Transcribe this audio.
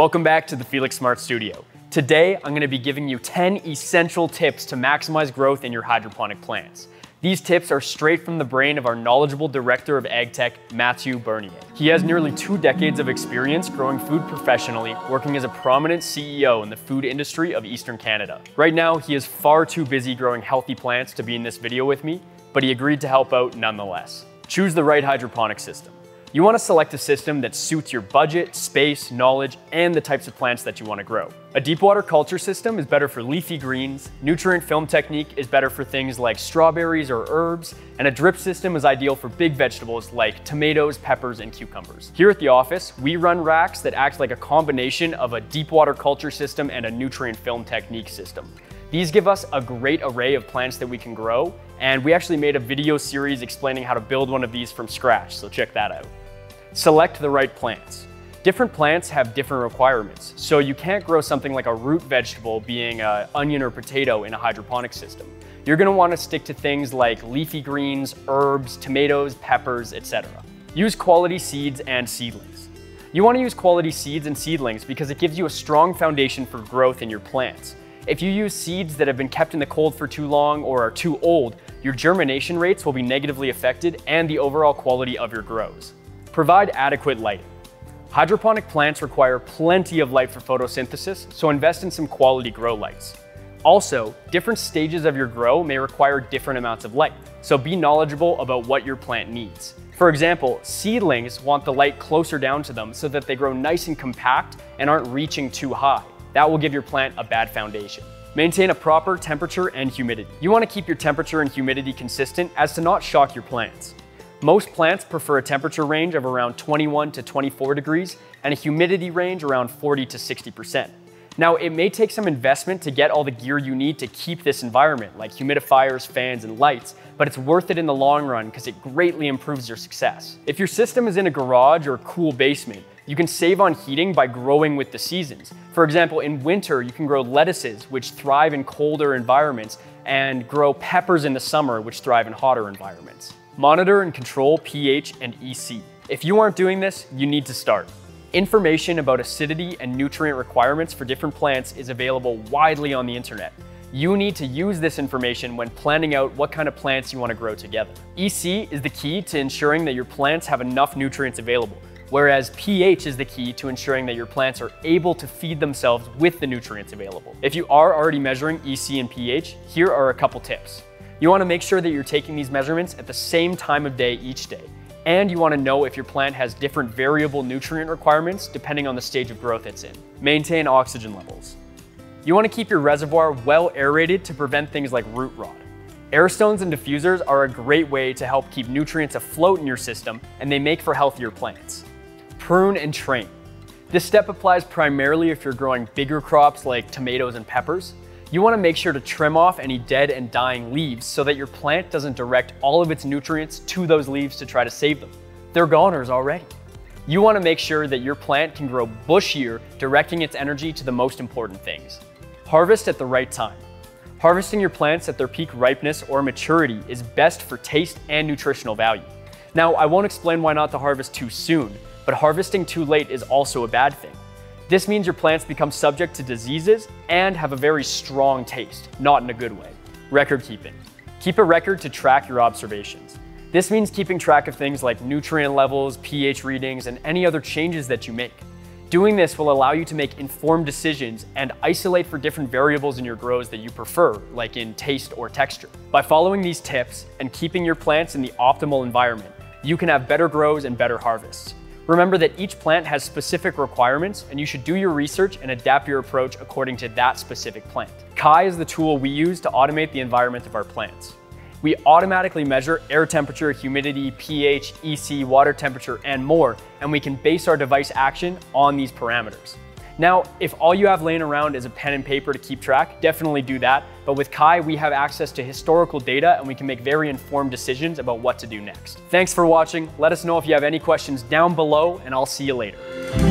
Welcome back to the Felix Smart Studio. Today, I'm going to be giving you 10 essential tips to maximize growth in your hydroponic plants. These tips are straight from the brain of our knowledgeable Director of AgTech, Mathieu Bernier. He has nearly 2 decades of experience growing food professionally, working as a prominent CEO in the food industry of Eastern Canada. Right now, he is far too busy growing healthy plants to be in this video with me, but he agreed to help out nonetheless. Choose the right hydroponic system. You want to select a system that suits your budget, space, knowledge, and the types of plants that you want to grow. A deep water culture system is better for leafy greens, nutrient film technique is better for things like strawberries or herbs, and a drip system is ideal for big vegetables like tomatoes, peppers, and cucumbers. Here at the office, we run racks that act like a combination of a deep water culture system and a nutrient film technique system. These give us a great array of plants that we can grow, and we actually made a video series explaining how to build one of these from scratch, so check that out. Select the right plants. Different plants have different requirements, so you can't grow something like a root vegetable being an onion or potato in a hydroponic system. You're going to want to stick to things like leafy greens, herbs, tomatoes, peppers, etc. Use quality seeds and seedlings. You want to use quality seeds and seedlings because it gives you a strong foundation for growth in your plants. If you use seeds that have been kept in the cold for too long or are too old, your germination rates will be negatively affected and the overall quality of your grows. Provide adequate lighting. Hydroponic plants require plenty of light for photosynthesis, so invest in some quality grow lights. Also, different stages of your grow may require different amounts of light, so be knowledgeable about what your plant needs. For example, seedlings want the light closer down to them so that they grow nice and compact and aren't reaching too high. That will give your plant a bad foundation. Maintain a proper temperature and humidity. You want to keep your temperature and humidity consistent as to not shock your plants. Most plants prefer a temperature range of around 21 to 24 degrees and a humidity range around 40 to 60%. Now, it may take some investment to get all the gear you need to keep this environment, like humidifiers, fans, and lights, but it's worth it in the long run because it greatly improves your success. If your system is in a garage or cool basement, you can save on heating by growing with the seasons. For example, in winter, you can grow lettuces, which thrive in colder environments, and grow peppers in the summer, which thrive in hotter environments. Monitor and control pH and EC. If you aren't doing this, you need to start. Information about acidity and nutrient requirements for different plants is available widely on the internet. You need to use this information when planning out what kind of plants you want to grow together. EC is the key to ensuring that your plants have enough nutrients available, whereas pH is the key to ensuring that your plants are able to feed themselves with the nutrients available. If you are already measuring EC and pH, here are a couple tips. You want to make sure that you're taking these measurements at the same time of day each day. And you want to know if your plant has different variable nutrient requirements depending on the stage of growth it's in. Maintain oxygen levels. You want to keep your reservoir well aerated to prevent things like root rot. Air stones and diffusers are a great way to help keep nutrients afloat in your system, and they make for healthier plants. Prune and train. This step applies primarily if you're growing bigger crops like tomatoes and peppers. You want to make sure to trim off any dead and dying leaves so that your plant doesn't direct all of its nutrients to those leaves to try to save them. They're goners already. You want to make sure that your plant can grow bushier, directing its energy to the most important things. Harvest at the right time. Harvesting your plants at their peak ripeness or maturity is best for taste and nutritional value. Now, I won't explain why not to harvest too soon, but harvesting too late is also a bad thing. This means your plants become subject to diseases and have a very strong taste, not in a good way. Record keeping. Keep a record to track your observations. This means keeping track of things like nutrient levels, pH readings, and any other changes that you make. Doing this will allow you to make informed decisions and isolate for different variables in your grows that you prefer, like in taste or texture. By following these tips and keeping your plants in the optimal environment, you can have better grows and better harvests. Remember that each plant has specific requirements, and you should do your research and adapt your approach according to that specific plant. Kai is the tool we use to automate the environment of our plants. We automatically measure air temperature, humidity, pH, EC, water temperature, and more, and we can base our device action on these parameters. Now, if all you have laying around is a pen and paper to keep track, definitely do that. But with Kai, we have access to historical data and we can make very informed decisions about what to do next. Thanks for watching. Let us know if you have any questions down below, and I'll see you later.